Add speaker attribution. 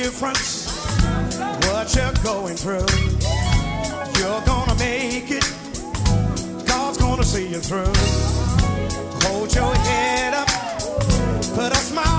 Speaker 1: difference what you're going through. You're gonna make it. God's gonna see you through. Hold your head up, put a smile